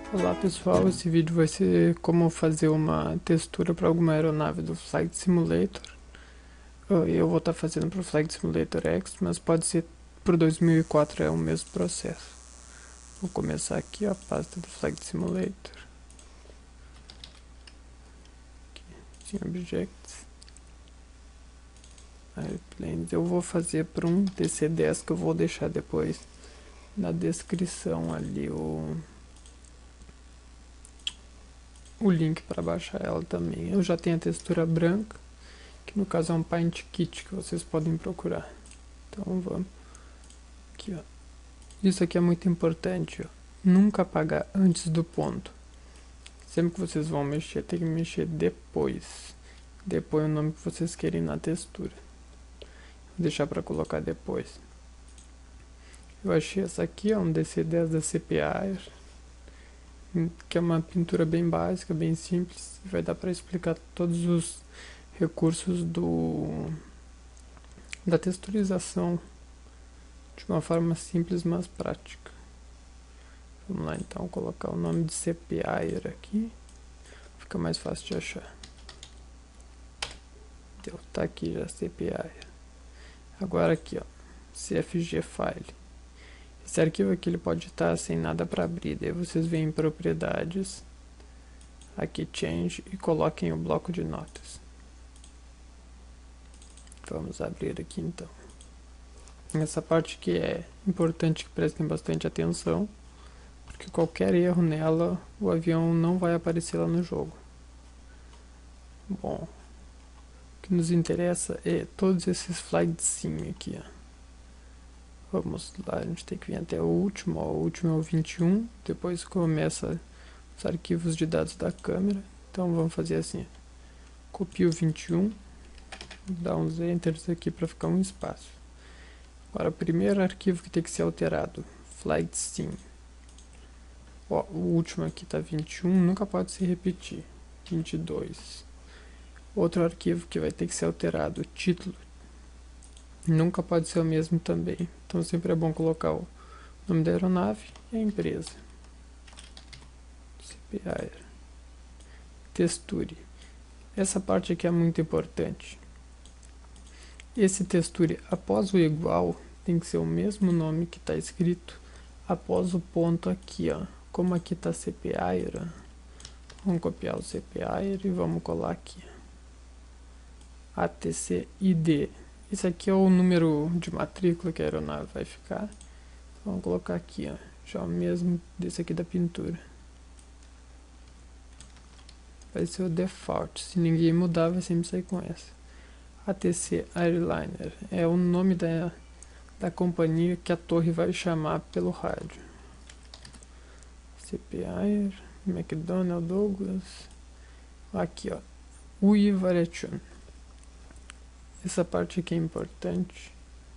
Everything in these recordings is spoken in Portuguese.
Olá pessoal, esse vídeo vai ser como fazer uma textura para alguma aeronave do Flight Simulator. Eu vou estar fazendo para o Flight Simulator X, mas pode ser para o 2004, é o mesmo processo. Vou começar aqui a pasta do Flight Simulator. Aqui, Objects, Airplanes. Eu vou fazer para um DC-10 que eu vou deixar depois na descrição ali o link para baixar ela também. Eu já tenho a textura branca, que no caso é um Paint Kit que vocês podem procurar. Então vamos aqui, ó. Isso aqui é muito importante, ó. Nunca apagar antes do ponto. Sempre que vocês vão mexer, tem que mexer depois. Depois o nome que vocês querem na textura. Vou deixar para colocar depois. Eu achei essa aqui, ó, um DC-10 da CPA, que é uma pintura bem básica, bem simples. Vai dar para explicar todos os recursos da texturização de uma forma simples, mas prática. Vamos lá então colocar o nome de CPA aqui, fica mais fácil de achar. Deu, tá aqui já CPA. Agora aqui, ó, CFG File. Esse arquivo aqui ele pode estar sem nada para abrir, daí vocês vêm em propriedades, aqui Change e coloquem o bloco de notas. Vamos abrir aqui então. Essa parte que é importante que prestem bastante atenção, porque qualquer erro nela, o avião não vai aparecer lá no jogo. Bom, o que nos interessa é todos esses flight sim aqui, ó. Vamos lá, a gente tem que vir até o último, ó. O último é o 21, depois começa os arquivos de dados da câmera. Então vamos fazer assim, copia o 21, dá uns enters aqui para ficar um espaço. Agora o primeiro arquivo que tem que ser alterado, flight sim. Ó, o último aqui tá 21, nunca pode se repetir. 22. Outro arquivo que vai ter que ser alterado, título. Nunca pode ser o mesmo também. Então sempre é bom colocar o nome da aeronave e a empresa. CPA. Texture. Essa parte aqui é muito importante. Esse texture após o igual tem que ser o mesmo nome que está escrito após o ponto aqui, ó. Como aqui está CPA, vamos copiar o CPA e vamos colar aqui. ATC ID. Esse aqui é o número de matrícula que a aeronave vai ficar. Vamos colocar aqui, ó, já o mesmo desse aqui da pintura. Vai ser o default. Se ninguém mudar, vai sempre sair com essa. ATC Airliner é o nome da companhia que a torre vai chamar pelo rádio. CPA, McDonnell Douglas. Aqui, ó, UI Variation. Essa parte aqui é importante,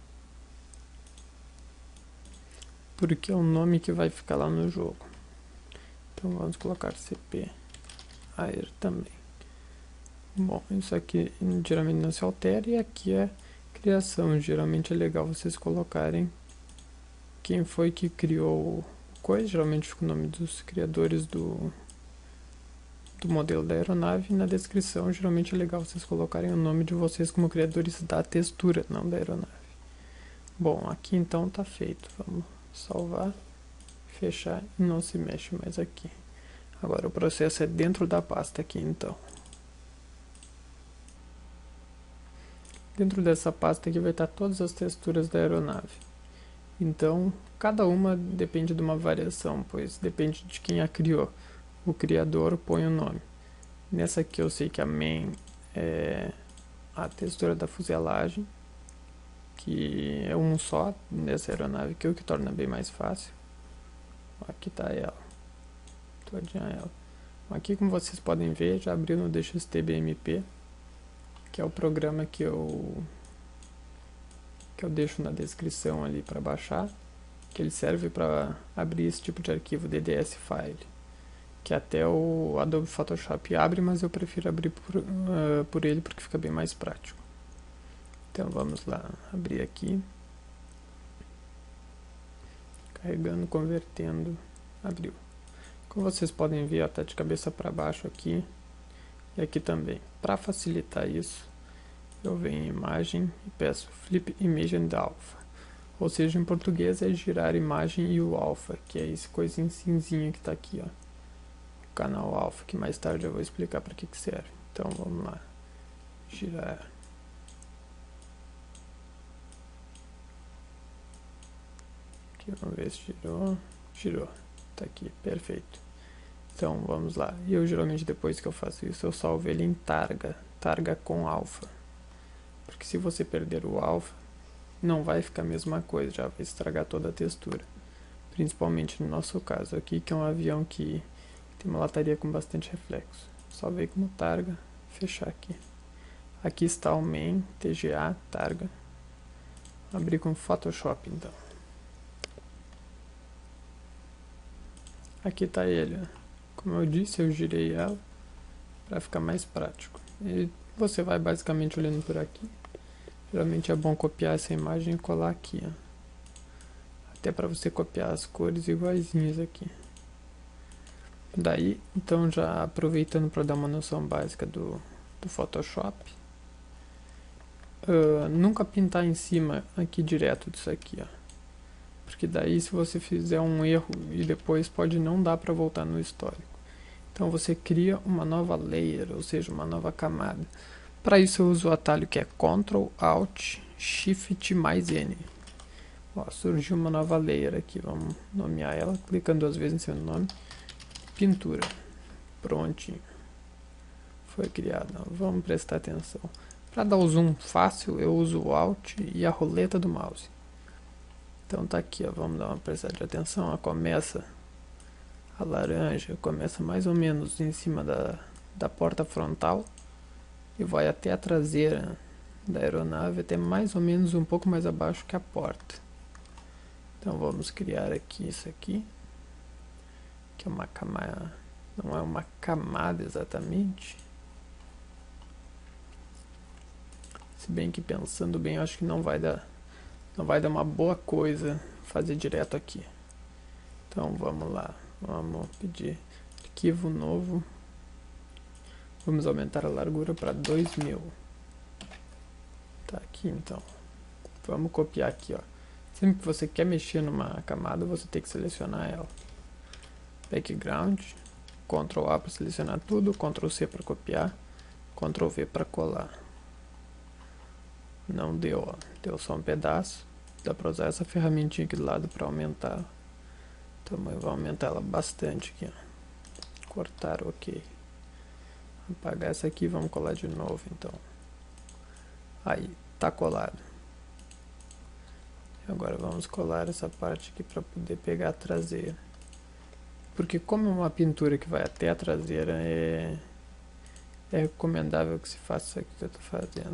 porque é o nome que vai ficar lá no jogo. Então vamos colocar CP Air também. Bom, isso aqui geralmente não se altera, e aqui é criação. Geralmente é legal vocês colocarem quem foi que criou coisa, geralmente fica o nome dos criadores do modelo da aeronave. Na descrição geralmente é legal vocês colocarem o nome de vocês como criadores da textura, não da aeronave. Bom, aqui então tá feito. Vamos salvar, fechar e não se mexe mais aqui. Agora o processo é dentro da pasta aqui então. Dentro dessa pasta aqui vai estar todas as texturas da aeronave. Então, cada uma depende de uma variação, pois depende de quem a criou. O criador põe o nome. Nessa aqui eu sei que a main é a textura da fuselagem, que é um só nessa aeronave aqui, o que torna bem mais fácil. Aqui está ela, todinha ela. Aqui, como vocês podem ver, já abriu no DXT-BMP, que é o programa que eu deixo na descrição ali para baixar, que ele serve para abrir esse tipo de arquivo DDS File, que até o Adobe Photoshop abre, mas eu prefiro abrir por ele porque fica bem mais prático. Então vamos lá, abrir aqui, carregando, convertendo, abriu. Como vocês podem ver, está de cabeça para baixo aqui e aqui também. Para facilitar isso, eu venho em imagem e peço Flip Image and Alpha. Ou seja, em português é girar a imagem e o alpha, que é esse coisinho cinzinho que está aqui, ó. O canal alpha, que mais tarde eu vou explicar para que serve. Então vamos lá. Girar. Aqui, vamos ver se girou. Girou. Tá aqui, perfeito. Então vamos lá. E eu geralmente depois que eu faço isso, eu salvo ele em targa. Targa com alpha. Porque se você perder o alpha, não vai ficar a mesma coisa, já vai estragar toda a textura. Principalmente no nosso caso aqui, que é um avião que tem uma lataria com bastante reflexo. Salvei como targa, fechar aqui. Aqui está o main, TGA, targa. Abrir com Photoshop então. Aqui está ele. Como eu disse, eu girei ela para ficar mais prático. E você vai basicamente olhando por aqui. Geralmente é bom copiar essa imagem e colar aqui, ó. Até para você copiar as cores iguaizinhas aqui. Daí, então já aproveitando para dar uma noção básica do Photoshop, nunca pintar em cima aqui direto disso aqui, ó. Porque daí se você fizer um erro e depois pode não dar para voltar no histórico. Então você cria uma nova layer, ou seja, uma nova camada. Para isso eu uso o atalho que é Ctrl, Alt, Shift mais N. Ó, surgiu uma nova layer aqui, vamos nomear ela, clicando 2 vezes em seu nome. Pintura. Prontinho. Foi criada. Vamos prestar atenção. Para dar o zoom fácil, eu uso o Alt e a roleta do mouse. Então tá aqui, ó, vamos dar uma prestada de atenção. Ó, começa a laranja, começa mais ou menos em cima da porta frontal e vai até a traseira da aeronave, até mais ou menos um pouco mais abaixo que a porta. Então vamos criar aqui isso aqui, que é uma camada, não é uma camada exatamente. Se bem que pensando bem, acho que não vai dar uma boa coisa fazer direto aqui. Então vamos lá, vamos pedir arquivo novo. Vamos aumentar a largura para 2000. Tá aqui então. Vamos copiar aqui, ó. Sempre que você quer mexer numa camada, você tem que selecionar ela. Background, Ctrl A para selecionar tudo, Ctrl C para copiar, Ctrl V para colar. Não deu, ó. Deu só um pedaço. Dá para usar essa ferramentinha aqui do lado para aumentar. Então eu vou aumentar ela bastante aqui, ó. Cortar, ok. Apagar essa aqui, vamos colar de novo então. Aí, tá colado. Agora vamos colar essa parte aqui para poder pegar a traseira. Porque como é uma pintura que vai até a traseira, é recomendável que se faça isso aqui que eu estou fazendo.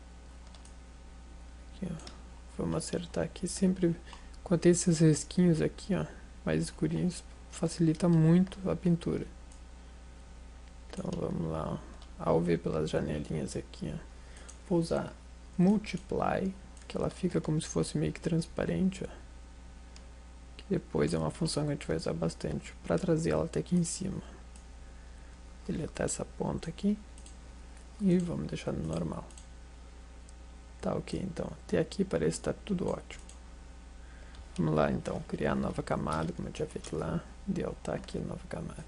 Aqui, ó. Vamos acertar aqui. Sempre quando tem esses risquinhos aqui, ó, mais escurinhos, facilita muito a pintura. Então vamos lá, ó. Ao ver pelas janelinhas aqui, ó, vou usar Multiply, que ela fica como se fosse meio que transparente, ó. Que depois é uma função que a gente vai usar bastante para trazer ela até aqui em cima. Deletar essa ponta aqui e vamos deixar no normal. Tá ok, então até aqui parece que tá tudo ótimo. Vamos lá então, criar nova camada, como eu tinha feito lá. Deu, tá aqui a nova camada.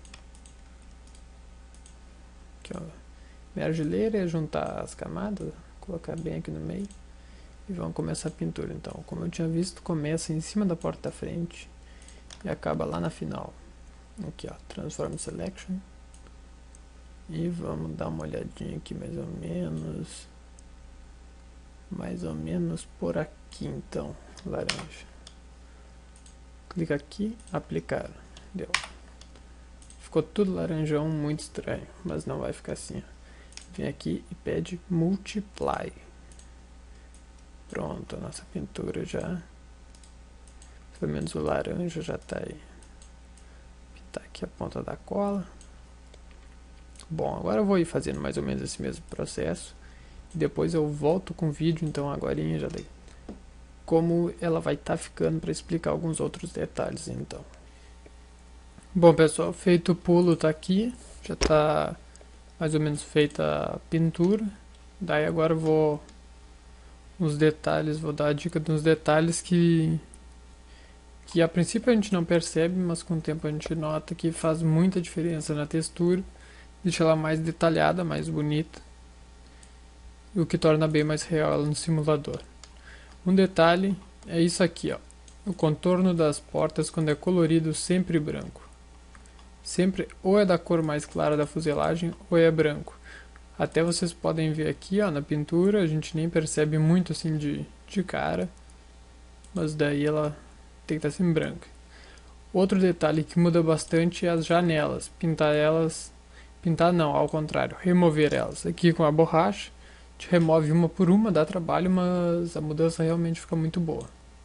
Aqui, ó. Merge layer é juntar as camadas, colocar bem aqui no meio. E vamos começar a pintura então. Como eu tinha visto, começa em cima da porta da frente e acaba lá na final. Aqui, ó, Transform Selection. E vamos dar uma olhadinha aqui mais ou menos. Mais ou menos por aqui então, laranja. Clica aqui, aplicar. Deu. Ficou tudo laranjão, muito estranho, mas não vai ficar assim. Vem aqui e pede Multiply. Pronto, a nossa pintura já, pelo menos o laranja já está aí. Pintar aqui a ponta da cola. Bom, agora eu vou ir fazendo mais ou menos esse mesmo processo. Depois eu volto com o vídeo, então agorinha já dei. Como ela vai estar ficando para explicar alguns outros detalhes, então. Bom, pessoal, feito o pulo tá aqui, já tá mais ou menos feita a pintura. Daí agora eu vou nos detalhes, vou dar a dica dos detalhes que a princípio a gente não percebe, mas com o tempo a gente nota que faz muita diferença na textura, deixa ela mais detalhada, mais bonita, o que torna bem mais real ela no simulador. Um detalhe é isso aqui, ó. O contorno das portas quando é colorido sempre branco. Sempre ou é da cor mais clara da fuselagem ou é branco. Até vocês podem ver aqui, ó, na pintura, a gente nem percebe muito assim de cara, mas daí ela tem que estar sempre branca. Outro detalhe que muda bastante é as janelas. Pintar não, ao contrário, remover elas. Aqui com a borracha, a gente remove uma por uma, dá trabalho, mas a mudança realmente fica muito boa.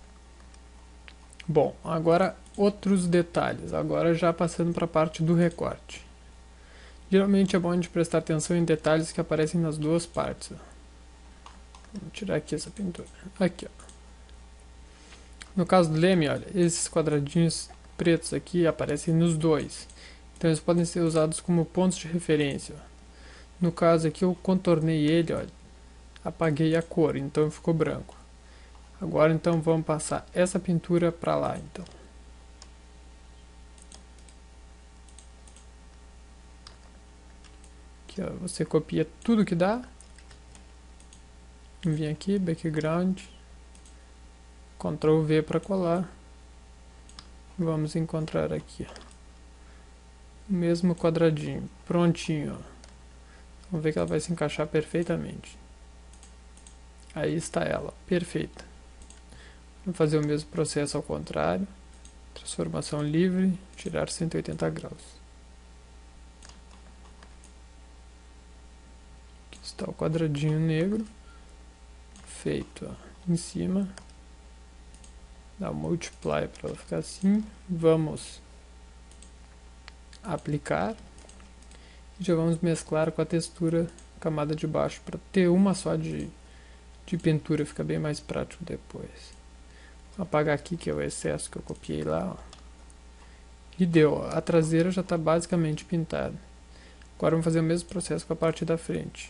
Bom, agora outros detalhes, agora já passando para a parte do recorte. Geralmente é bom a gente prestar atenção em detalhes que aparecem nas duas partes. Vamos tirar aqui essa pintura. Aqui, ó. No caso do leme, olha, esses quadradinhos pretos aqui aparecem nos dois. Então eles podem ser usados como pontos de referência. Ó. No caso aqui eu contornei ele, olha, apaguei a cor, então ficou branco. Agora então vamos passar essa pintura para lá, então. Aqui, ó, você copia tudo que dá. Vem aqui, background, Ctrl V para colar. Vamos encontrar aqui, ó, o mesmo quadradinho, prontinho, ó. Vamos ver que ela vai se encaixar perfeitamente. Aí está ela, perfeita. Vamos fazer o mesmo processo ao contrário. Transformação livre, tirar 180 graus. Aqui está o quadradinho negro. Feito, ó, em cima. Dá um multiply para ela ficar assim. Vamos aplicar. E já vamos mesclar com a textura camada de baixo para ter uma só de pintura, fica bem mais prático depois. Vou apagar aqui que é o excesso que eu copiei lá, ó. E deu, ó. A traseira já está basicamente pintada. Agora vamos fazer o mesmo processo com a parte da frente.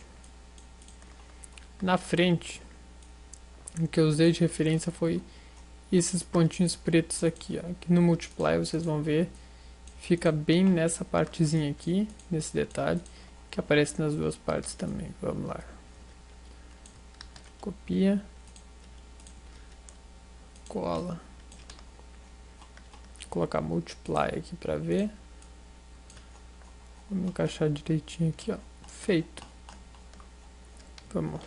Na frente, o que eu usei de referência foi esses pontinhos pretos aqui, ó. Aqui no multiply vocês vão ver, fica bem nessa partezinha aqui, nesse detalhe, que aparece nas duas partes também. Vamos lá. Copia. Cola. Vou colocar multiply aqui para ver. Vamos encaixar direitinho aqui, ó. Feito. Vamos.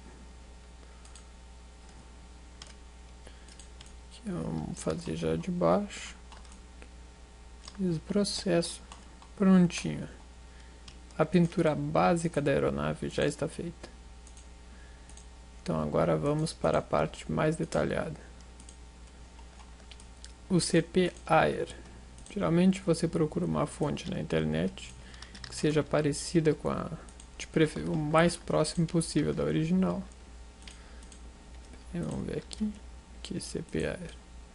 Aqui, vamos fazer já de baixo. Esse processo. Prontinho. A pintura básica da aeronave já está feita. Então agora vamos para a parte mais detalhada. O CP Air. Geralmente você procura uma fonte na internet que seja parecida com a, o mais próximo possível da original. Vamos ver aqui. Aqui CP Air.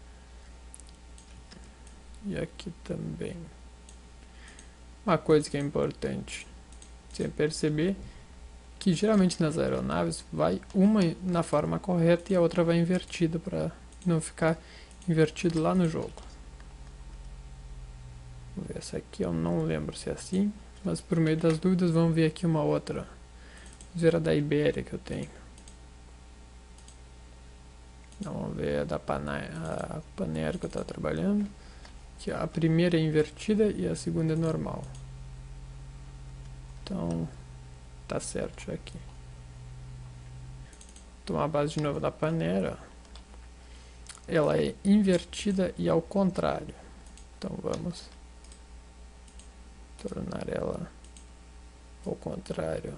E aqui também. Uma coisa que é importante você perceber que geralmente nas aeronaves vai uma na forma correta e a outra vai invertida para não ficar invertido lá no jogo. Vamos ver essa aqui, eu não lembro se é assim, mas por meio das dúvidas vamos ver aqui uma outra. Vamos ver a da Ibéria que eu tenho. Vamos ver a da Panera que eu estava trabalhando. Que a primeira é invertida e a segunda é normal. Então tá certo já aqui. Vou tomar a base de novo da Panera. Ela é invertida e ao contrário. Então vamos tornar ela ao contrário.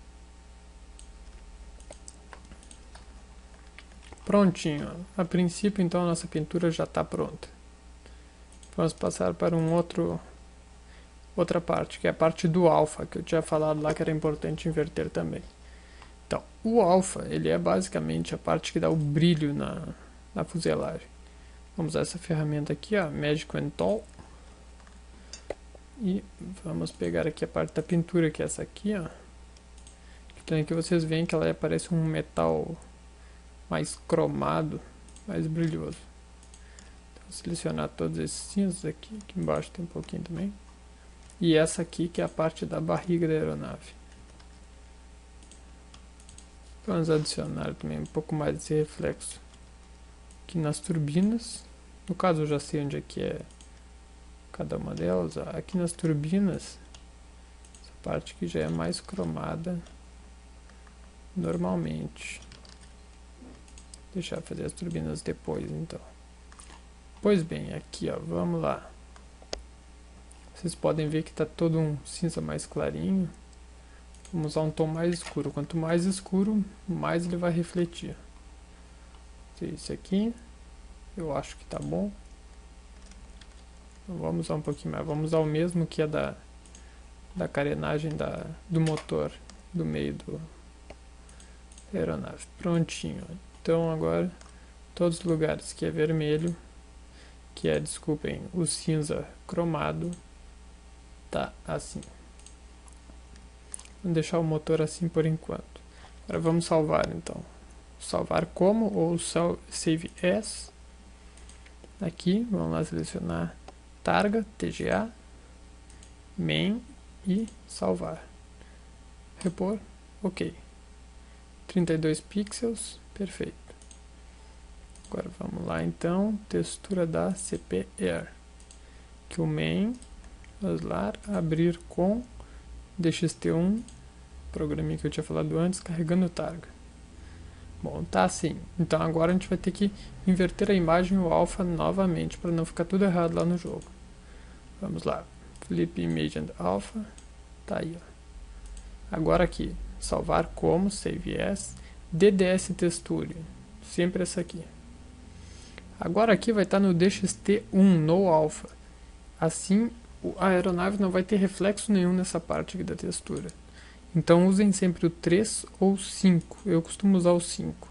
Prontinho. A princípio então a nossa pintura já está pronta. Vamos passar para outra parte, que é a parte do alfa, que eu tinha falado lá que era importante inverter também. Então, o alfa, ele é basicamente a parte que dá o brilho na fuselagem. Vamos usar essa ferramenta aqui, ó, Magic and Tool. E vamos pegar aqui a parte da pintura, que é essa aqui, ó. Então aqui vocês veem que ela parece um metal mais cromado, mais brilhoso. Então, vou selecionar todos esses cinzas aqui, aqui embaixo tem um pouquinho também. E essa aqui que é a parte da barriga da aeronave. Vamos adicionar também um pouco mais desse reflexo aqui nas turbinas. No caso eu já sei onde é que é cada uma delas. Aqui nas turbinas, essa parte aqui já é mais cromada normalmente. Deixar fazer as turbinas depois então. Pois bem, aqui ó, vamos lá. Vocês podem ver que está todo um cinza mais clarinho. Vamos usar um tom mais escuro. Quanto mais escuro, mais ele vai refletir. Esse aqui, eu acho que tá bom. Então vamos usar um pouquinho mais. Vamos usar o mesmo que é da carenagem do motor do meio da aeronave. Prontinho. Então agora, todos os lugares que é vermelho, que é, desculpem, o cinza cromado, tá assim. Vamos deixar o motor assim por enquanto. Agora vamos salvar então. Salvar como ou save as. Aqui, vamos lá selecionar Targa, TGA, main e salvar. Repor, ok. 32 pixels, perfeito. Agora vamos lá então, textura da CP Air. Que o main, vamos lá, abrir com DXT1, programinha que eu tinha falado antes, carregando o Targa. Bom, tá assim. Então agora a gente vai ter que inverter a imagem e o alpha novamente, para não ficar tudo errado lá no jogo. Vamos lá. Flip Image and Alpha. Tá aí, ó. Agora aqui, salvar como, save as, DDS Texture. Sempre essa aqui. Agora aqui vai estar no DXT1, no alpha. Assim, a aeronave não vai ter reflexo nenhum nessa parte aqui da textura. Então usem sempre o 3 ou 5. Eu costumo usar o 5.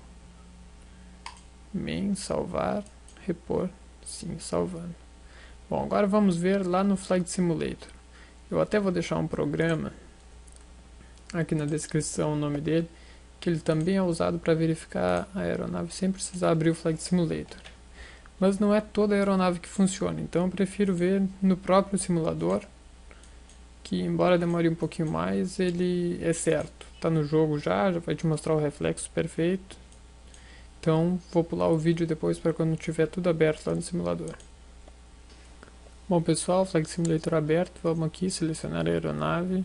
Main, salvar, repor, sim, salvando. Bom, agora vamos ver lá no Flight Simulator. Eu até vou deixar um programa aqui na descrição, o nome dele, que ele também é usado para verificar a aeronave sem precisar abrir o Flight Simulator. Mas não é toda a aeronave que funciona, então eu prefiro ver no próprio simulador, que embora demore um pouquinho mais, ele é certo. Tá no jogo já vai te mostrar o reflexo perfeito. Então vou pular o vídeo depois para quando tiver tudo aberto lá no simulador. Bom pessoal, Flight Simulator aberto, vamos aqui selecionar a aeronave.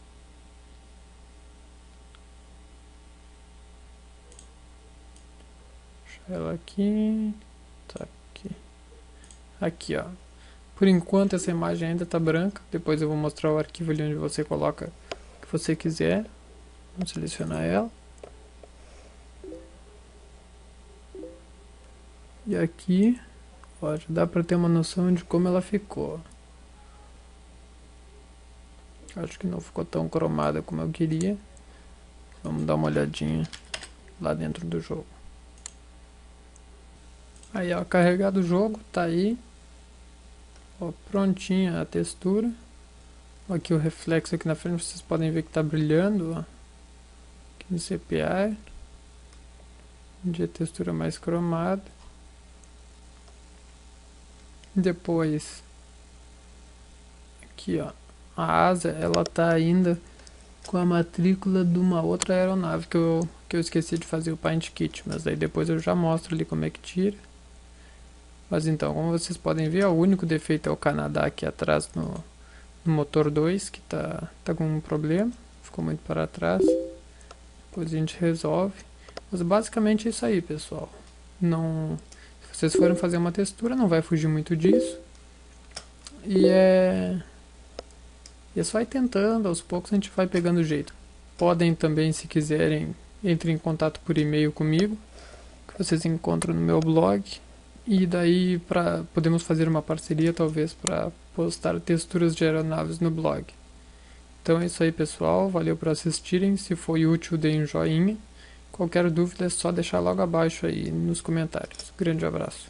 Deixa ela aqui. Tá aqui. Aqui ó. Por enquanto essa imagem ainda está branca, depois eu vou mostrar o arquivo ali onde você coloca o que você quiser. Vamos selecionar ela. E aqui, ó, já dá para ter uma noção de como ela ficou. Acho que não ficou tão cromada como eu queria. Vamos dar uma olhadinha lá dentro do jogo. Aí ó, carregado o jogo, tá aí. Ó, prontinha a textura. Aqui o reflexo aqui na frente, vocês podem ver que está brilhando, ó. Aqui no CPI, onde a textura mais cromada. Depois, aqui ó, a asa, ela tá ainda com a matrícula de uma outra aeronave que eu esqueci de fazer o Paint Kit, mas aí depois eu já mostro ali como é que tira. Mas então, como vocês podem ver, ó, o único defeito é o Canadá aqui atrás no motor 2, que tá com um problema, ficou muito para trás. Depois a gente resolve. Mas basicamente é isso aí, pessoal. Não, se vocês forem fazer uma textura, não vai fugir muito disso. E é só ir tentando, aos poucos a gente vai pegando o jeito. Podem também, se quiserem, entrem em contato por e-mail comigo, que vocês encontram no meu blog. E daí podemos fazer uma parceria talvez para postar texturas de aeronaves no blog. Então é isso aí pessoal, valeu por assistirem, se foi útil deem um joinha. Qualquer dúvida é só deixar logo abaixo aí nos comentários. Grande abraço.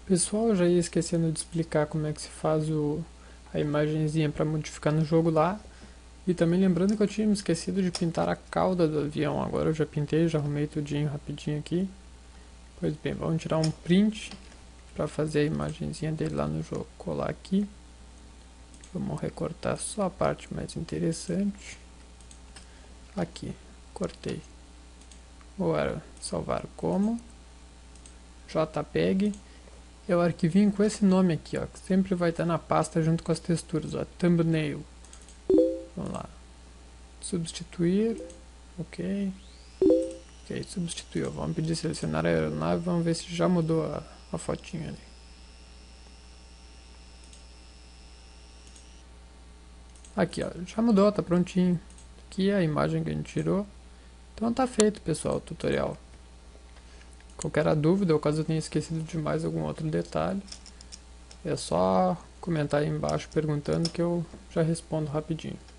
Pessoal, eu já ia esquecendo de explicar como é que se faz a imagenzinha para modificar no jogo lá. E também lembrando que eu tinha me esquecido de pintar a cauda do avião. Agora eu já pintei, já arrumei tudinho rapidinho aqui. Pois bem, vamos tirar um print para fazer a imagenzinha dele lá no jogo. Colar aqui. Vamos recortar só a parte mais interessante. Aqui, cortei. Agora, salvar como JPEG. É o arquivinho com esse nome aqui, ó, que sempre vai estar na pasta junto com as texturas, ó, thumbnail. Vamos lá. Substituir. Ok. Ok, substituiu. Vamos pedir selecionar a aeronave, vamos ver se já mudou a fotinha ali. Aqui, ó, já mudou, tá prontinho. Aqui é a imagem que a gente tirou. Então tá feito, pessoal, o tutorial. Qualquer dúvida ou caso eu tenha esquecido de mais algum outro detalhe, é só comentar aí embaixo perguntando que eu já respondo rapidinho.